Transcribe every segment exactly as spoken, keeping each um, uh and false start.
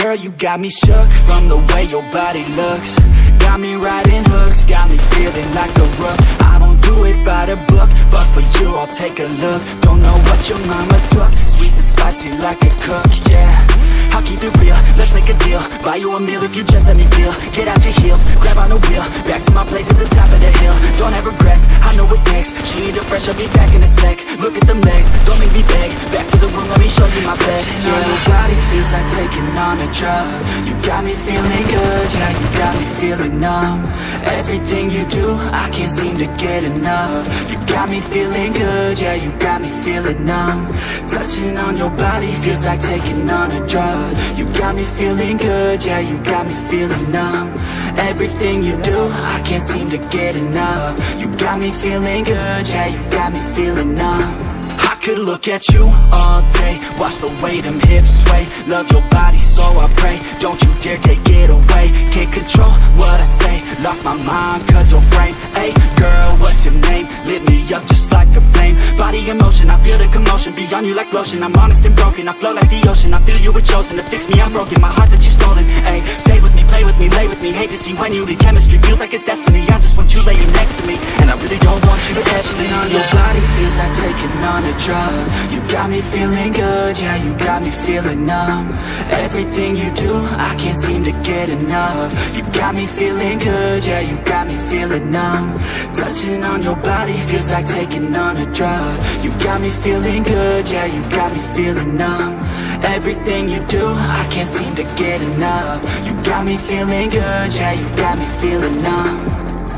Girl, you got me shook from the way your body looks. Got me riding hooks, got me feeling like a rook. I don't do it by the book, but for you I'll take a look. Don't know what your mama took, sweet and spicy like a cook, yeah. I'll keep it real, let's make a deal. Buy you a meal if you just let me feel. Get out your heels, grab on the wheel. Back to my place at the top of the hill. Don't have regrets, I know what's next. She need a fresh, I'll be back in a sec. Look at them legs, don't make me beg. Back to the room, let me show you my bed. Touching on your body feels like taking on a drug. You got me feeling good, yeah, you got me feeling numb. Everything you do, I can't seem to get enough. You got me feeling good, yeah, you got me feeling numb. Touching on your body feels like taking on a drug. You got me feeling good, yeah, you got me feeling numb. Everything you do, I can't seem to get enough. You got me feeling good, yeah, you got me feeling numb. I could look at you all day, watch the way them hips sway. Love your body so I pray, don't you dare take it away. Can't control what I say, lost my mind cause your frame. Hey girl, what's your name? Lit me up just like a flame. Body in motion, I feel the commotion. Be on you like lotion, I'm honest and broken. I flow like the ocean, I feel you were chosen to fix me, I'm broken. My heart that you stolen, hey. Stay with me, play with me, lay with me. Hate to see when you leave, chemistry feels like it's destiny. I just want you laying next to me, and I really don't want you to touch me. On your body feels like taking on a drug. You got me feeling good, yeah, you got me feeling numb. Everything you do, I can't seem to get enough. You got me feeling good, yeah, you got me feeling numb. Touching on your body feels like taking on a drug. You got me feeling good, yeah, you got me feeling numb. Everything you do, I can't seem to get enough. You got me feeling good, yeah, you got me feeling numb.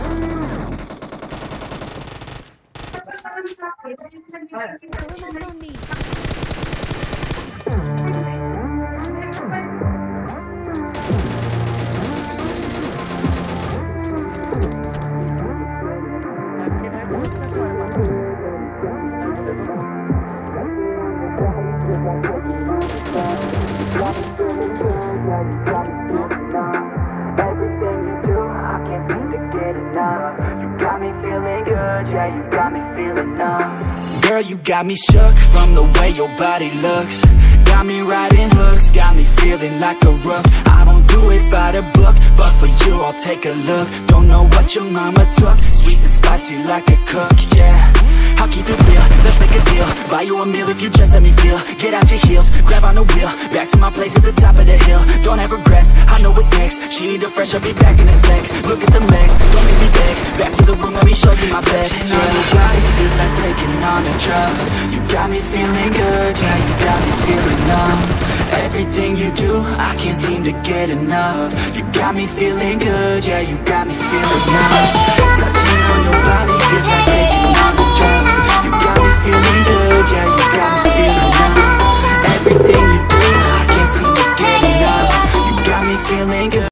Girl, you got me shook from the way your body looks. Got me riding hooks, got me feeling like a rook. I don't do it by the book, but for you I'll take a look. Don't know what your mama took, sweet and spicy like a cook, yeah. I'll keep it real, let's make a deal. Buy you a meal if you just let me feel. Get out your heels, grab on the wheel. Back to my place at the top of the hill. Don't have regrets, I know what's next. She need a fresh, I'll be back in a sec. Look at them legs, don't make me beg. Back to the room, let me show you my bed. Touching on your body feels like taking on a drug. You got me feeling good, yeah, you got me feeling numb. Everything you do, I can't seem to get enough. You got me feeling good, yeah, you got